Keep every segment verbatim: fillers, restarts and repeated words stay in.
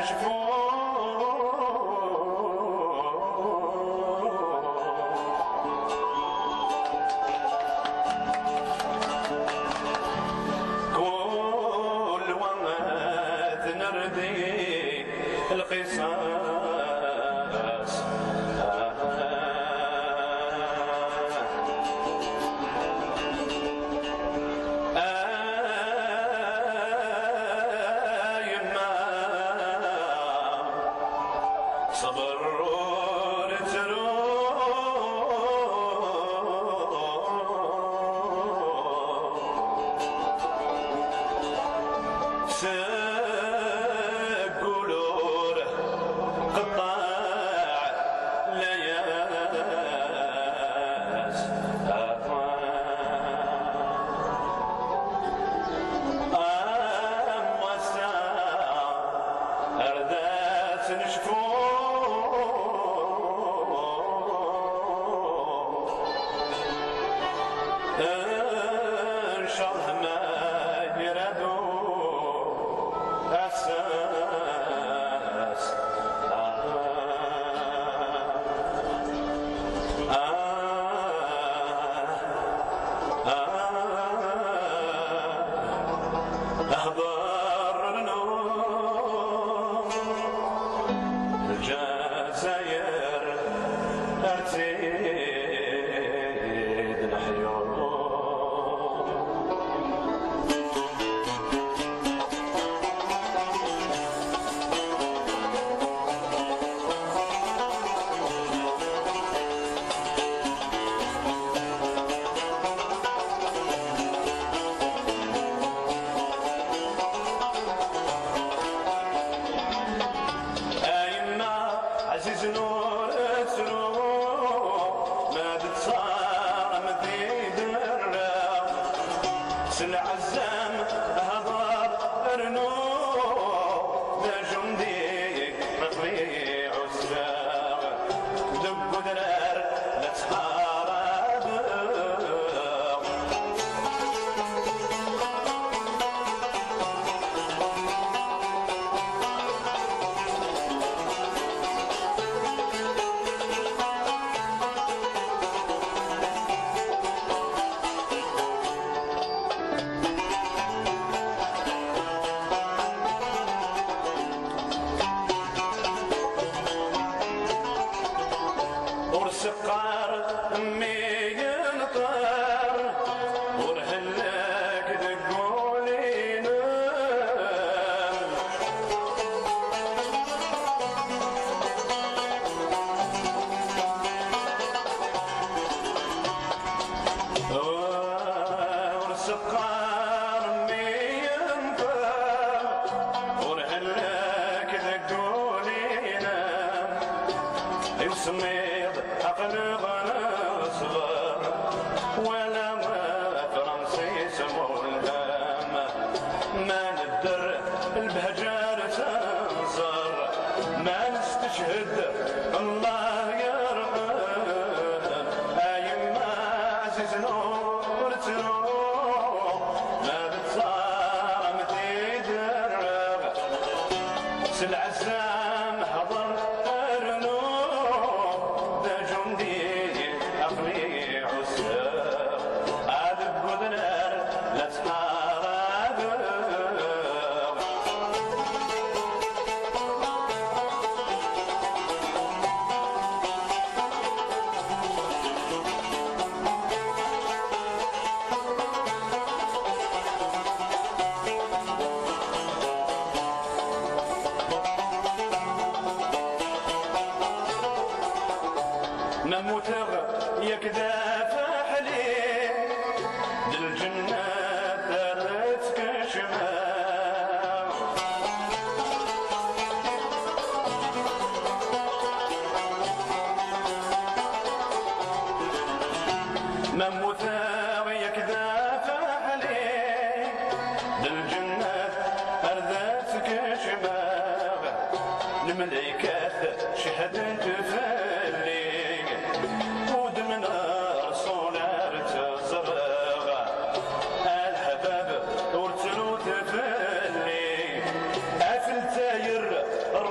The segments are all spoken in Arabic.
القصاص يما صبر العزام هضر ارنو ذا جندي رفيع الساغ دب درار لا تحارب سقار امي ينطر ورهلك تقولين ورسقار امي ينطر ورهلك تقولين يسمي أقلب نصغر ولا ما فرنسي سمو الهام ما ندر البهجار تنصر ما نستشهد الله يرحم أيما عزيز نور تنور ما بتصار متيدرب سلعزام حضر نموتغ يكذا فحلي للجنة دارتك شمال نموتغ يكذا فحلي للجنة أرضتك شمال الملائكة شهدت فلي ودمن رسول ارتزرغ الحباب ورتلو تفلي افل تاير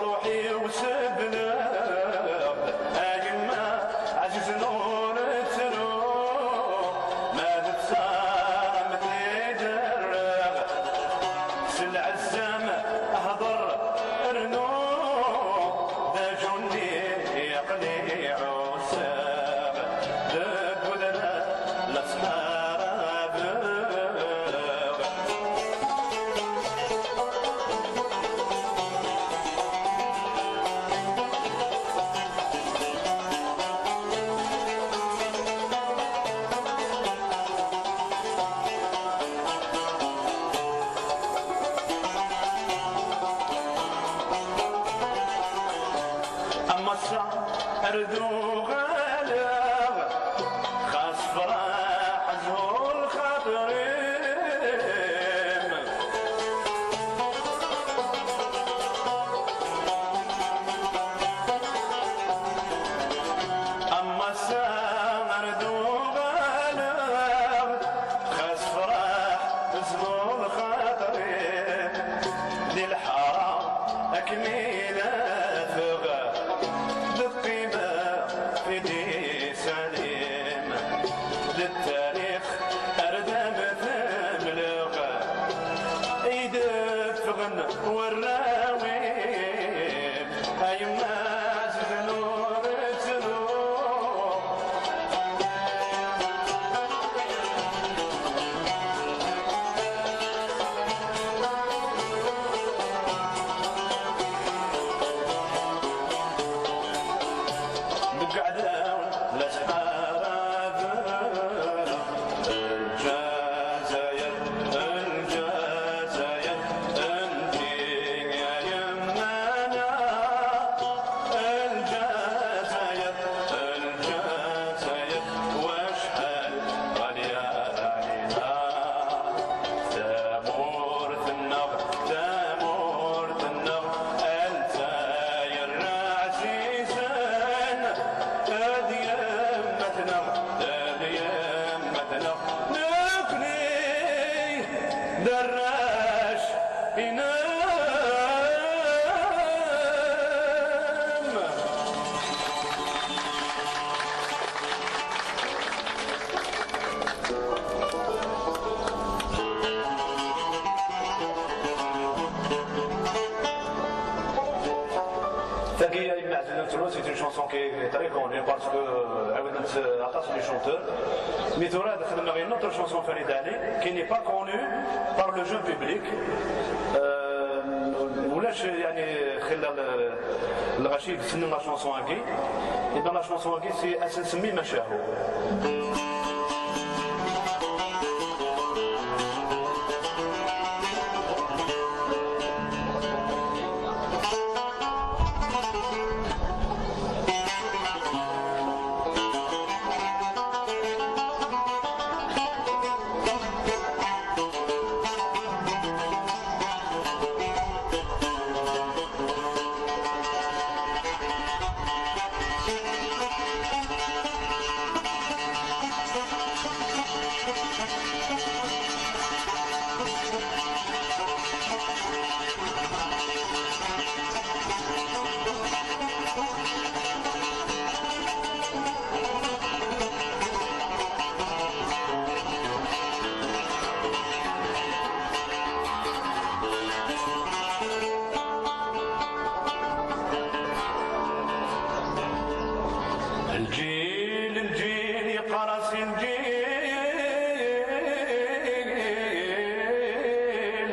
أردو غالب خاص فرح زهور خاطرين أما السام أردو غالب خاص فرح زهور خاطرين دي الحرام أكميلة ثغى للطيبة في دي سليم للتاريخ أردم ثملغة يدفغن والراويم أيما زنور تنور بقعدة الأسحاب الجزائر الجزائر انتي يا يمانا الجزائر الجزائر واشحال غالية علينا ثمورة النغ ثمورة النغ الجزائر عزيزة هذه يمتنا هذه يمتنا نقني دراش ينام Tagui Aïm Azzouna Toulouse, c'est une chanson qui est très connue parce que euh, Atas les chanteurs. Mais Tourad a une autre chanson Farid Ali qui n'est pas connue par le jeune public. ولاش يعني خلال الغشيد سن لا شونسون هاكي et dans la chanson هاكي سي اسنسمي مشاهو الجيل الجيل يقرص الجيل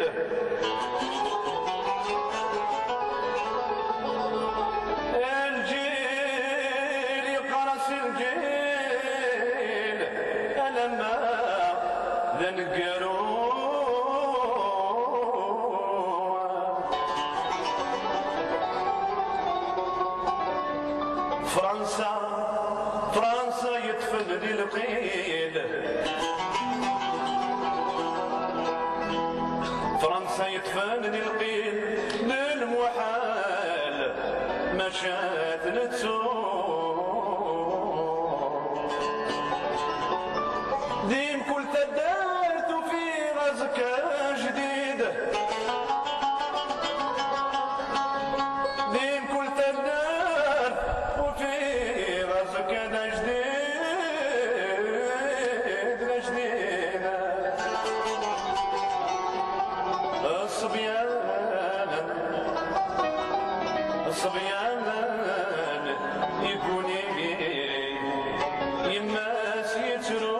الجيل يقرص الجيل ألما ذنقروا فرنسا فرنسا يدفن لي القيل فرنسا يدفن لي القيل للمحال مشات نتسوق ديم كل تدارت في غزك جديد ديم كل تدارت وفي غزك جديد جديد الصبيان الصبيان يكون يماس يترو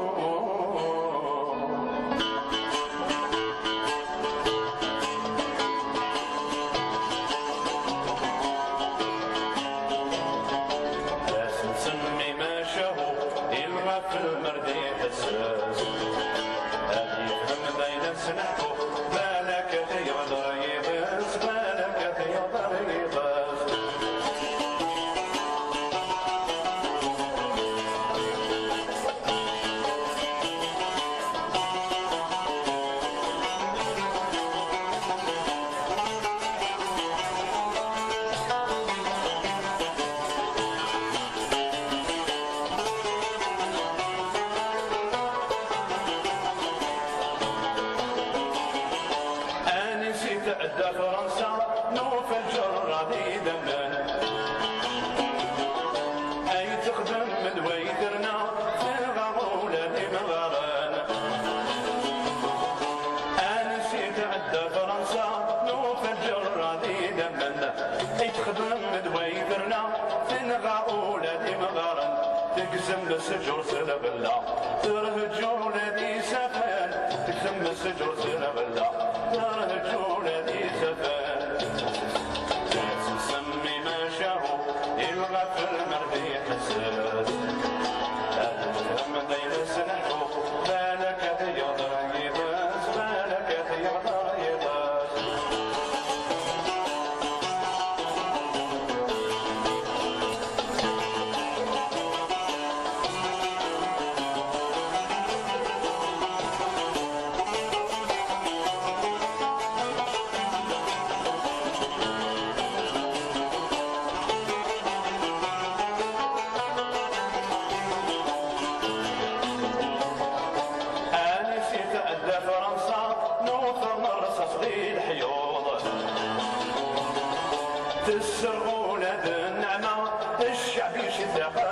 نسمي ما شهو يلغى في المردي حساس هذه يفهم بين سنحكو بالك في ضريبس بالك في ضريبس يسن يتخدم دويدرنا تنغى ولادي مغارن تقسم بالسجر سلغلا ترهج ولادي سفن تقسم بالسجر سلغلا ترهج ولادي سفن تسمي ما شاهو يبغى في المرضي يحسس الهم داير سنحو بالك تيضر يبس بالك تيضر يبس تسر ولاد النعمة الشعب يشتاق